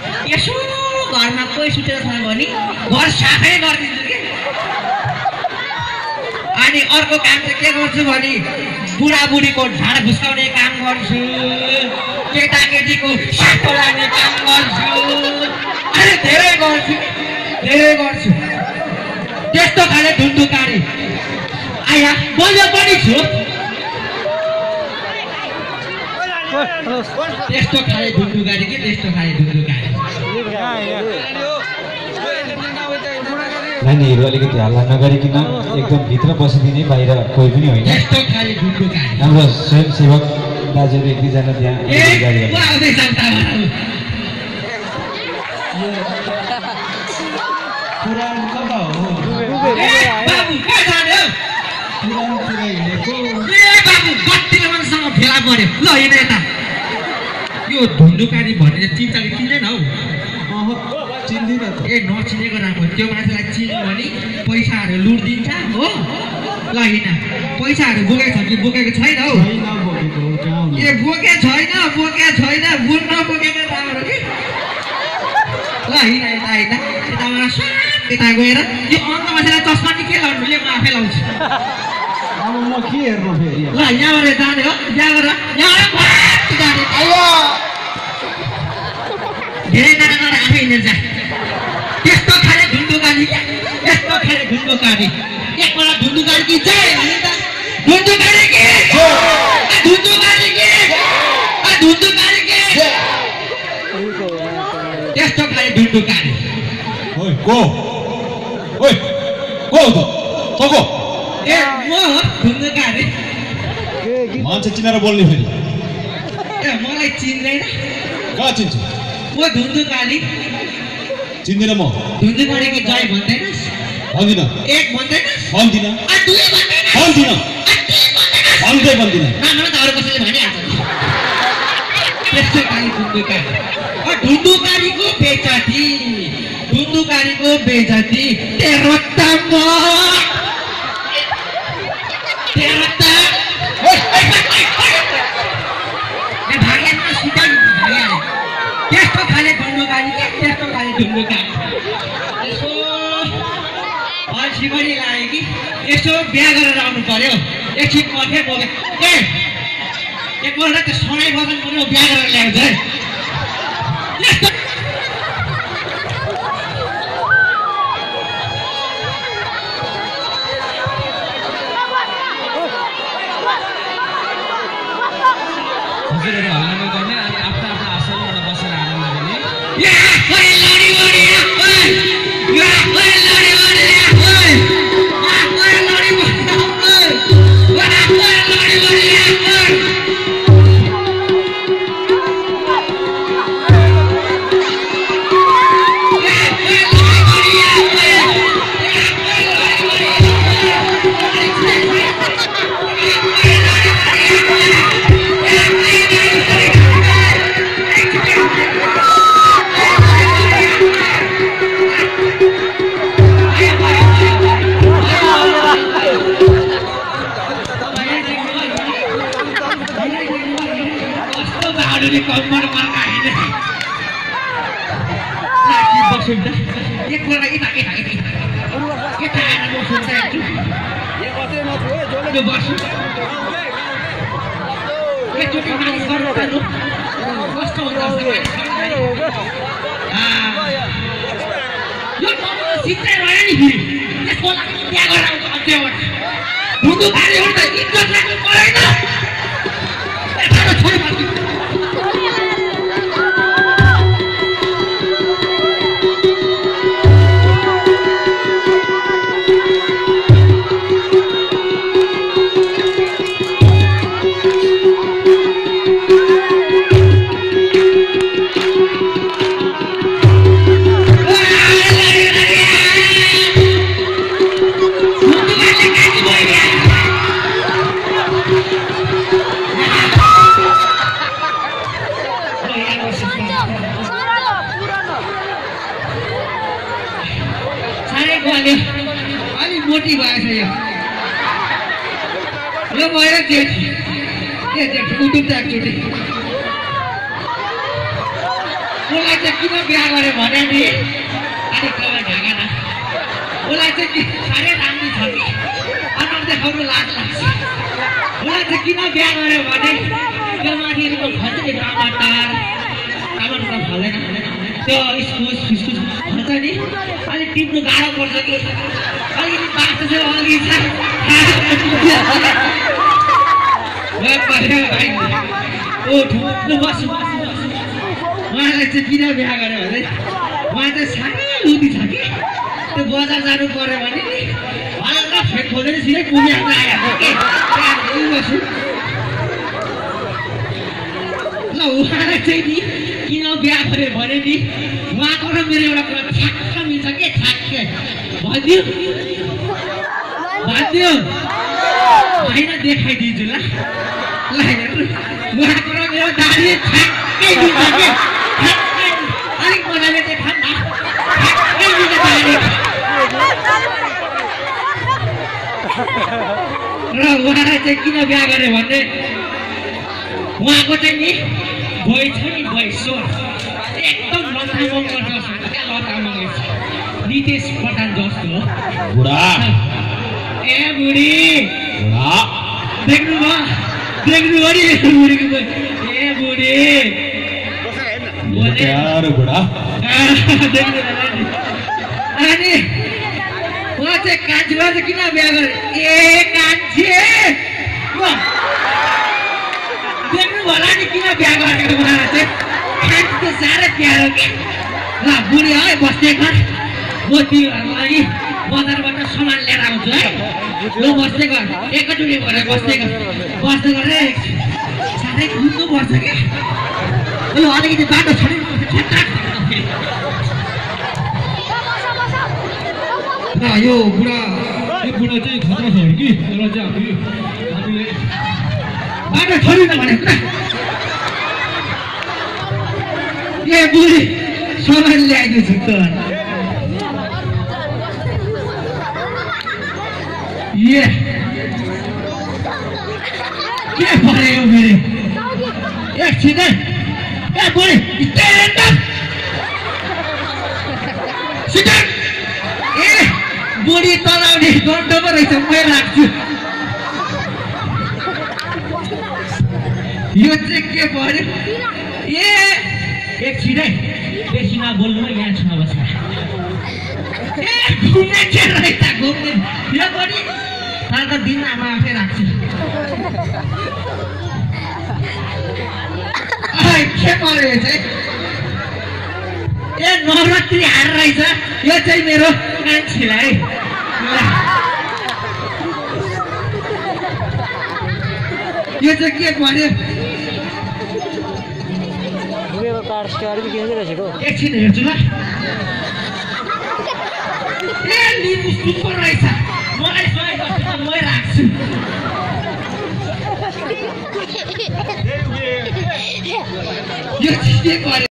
यसो घरमा कोही सुतेर छ भने घर साफै गरिदिन्छु के। अनि अर्को काम चाहिँ के गर्छु भने बुढाबुढीको झाडा भुस्काउने काम गर्छु, केटाकेटीको साटो लाने काम गर्छु, अनि धेरै गर्छु। त्यस्तो खाले धुन्डुकारी आया बलियो पनि छु। त्यस्तो खाले धुन्डुकारी के त्यस्तो खाले धुन्डुकारी। नानीहरू अलिकति हल्ला नगरिकन एकदम भित्र बसिदिने, बाहिर कोही पनि होइन। त्यस्तो खाले धुन्डुकारी हाम्रो स्वयंसेवक दाजुहरू एक दुईजना त्यहाँ पुरान कता हो? बाबु के जाने हो? बाबु गट्टीसँग फेला पर्यो ल हेर यता। यो धुन्डुकारी भन्ने चिन्छ कि चिन्दैन हौ? चिन्दिन त। ए नचिनेको राम्रो, त्यो मान्छेलाई चिन्यो भने पैसाहरू लुट दिन्छ हो। ल हिँड, पैसाहरू बोकेको छ कि बोकेको छैन हौ? ए बोके छैन, बुन नबोकेको राम्रो कि। ल हिँड यता यता गएर यो अन्त मान्छेलाई चस्मा नि के लाउनु, यो म आफै लाउँछु। अब म के हेर्नु फेरि? ल यहाँबाट जाने हो, यहाँबाट जाने। धेरै नराम्रो आफै हिँडेर जा। त्यस्तो खाले धुन्डुकारी, यस्तो खाले धुन्डुकारी। एकपल्ट धुन्डुकारी कि जय भने त धुन्डुकारी के धुन्डुकारी के धुन्डुकारी के त्यस्तो खाले धुन्डुकारी। ओइ को त तको ए म हो धुन्डुकारी। मान्छे चिनेर बोल्ने फेरि। ए मलाई चिन्दैन? कहाँ चिन्छ? म धुन्डुकारी। चिन्दिन म। धुन्डुकारी कि जय भन्दैनस्? भन्दिन। एक भन्दैनस्? भन्दिन। दुई भन्दैनस्? भन्दिन। भन्दै भन्दिन। राम्रो त अरू कसैले भनिहाल्छ। त्यस्तो खाले धुन्डुकारी। धुन्डुकारीको बेइज्जती, धुन्डुकारीको बेइज्जती। तेरो त म तेरो त ए भागेमा सिधा भइहाल्यो। त्यस्तो खाले धुन्डुकारी के त्यस्तो खाले धुन्डुकारी। यसो अल्छी पनि लाग्यो कि यसो बिहा गरेर आउनु पर्यो। एकछिन पर्खे बोके ए एकपल्ट त्यो सनाइ बगान पनि बिहा गरेर ल्याउँछ है। हजुरहरू हल्ला नगर्ने, अनि आफ्नो आफ्नो आसनबाट बसेर आनन्द लिने। मोटी भएछ यो भएर जेठ के जेठ उठ्छ एकचोटि उसलाई चाहिँ किन बिहा गरे भने नि अलिक तपाईँ ढाका न उसलाई चाहिँ साह्रै राम्रो छ कि अनुहार देखाउनु लाज लाग्छ उसलाई चाहिँ किन बिहा गरे भने त्यो माथिको भन्छ नि टमाटर त फल्दैन त्यो इस्कुस फिस्कुस भन्छ नि अलिक टिप्नु गाह्रो पर्छ कि अलिकति बाँच्छ चाहिँ अघि छ भाइ ओ ठुलो बस्छु उहाँलाई चाहिँ किन बिहा गऱ्यो भने उहाँ चाहिँ साह्रै लुदी छ कि त्यो बजार जानु पर्यो भने नि हल्का फेक खोजेर सिधै पुग्याएर आएको कि बस्छु ल उहाँलाई चाहिँ नि किन बिहा गऱ्यो भने नि उहाँको र मेरो एउटा कुरा ठ्याक्क मिल्छ के ठ्याक्कै भनिदियो होइन देखाइदिन्छु ल हेर्नु उहाँको र मेरो दाडी ठ्याक्कै मिल्छ के अलिक मजाले देखाउँ न ठ्याक्कै मिल्छ दाडी र उहाँलाई चाहिँ किन बिहा गऱ्यो भने उहाँको चाहिँ नि भोइ छ नि भोइ स्वर एकदम लतामङ जस्तो क्या लतामङ नितेश प्रधान जस्तो हो बुढा ए बुढी बुढा देख्नु भयो नि बुढीको भोइ ए बुढी प्यारो बुढा देख्नु अनि उहाँ चाहिँ कान्छीलाई चाहिँ किन बिहा गरे ए कान्छी देख्नु होला नि किन बिहा गरेको उहाँलाई चाहिँ कान्छी त साह्रै प्यारो कि ल बुढी है बस्दै गर म तिमीहरूको लागि बजारबाट सामान लिएर आउँछु है ल बस्दै गर एकैचोटि भएर बस्दै गर है साह्रै कुद्नुपर्छ क्या ल अलिकति बाटो छोडिनुपर्छ यो बुढा चाहिँ खतरा छ कि त्यसलाई चाहिँ हामीले बाटो छोडिन भनेको ए बुढी सामान ल्याइदिन्छु त ए के भयो मेरो एकछिन ए बुढी ए बुढी तलाउने गन्टोमा रहेछ म राख्छु यो चाहिँ के पर्यो ए एकछिनै बेसी नबोल्नु यहाँ छ बस्छ ए घुम्ने के रहेछ घुम्ने यो पनि तर त दिन आमा आफै राख्छु के पर्यो यो चाहिँ ए नवरात्रि हार रहेछ यो चाहिँ मेरो कान्छीलाई यो चाहिँ के पर्यो एकछिन हेर्छु ल ए लिनु सुपर रहेछ मलाई सही गर्छु त मै राख्छु यो चाहिँ के पर्यो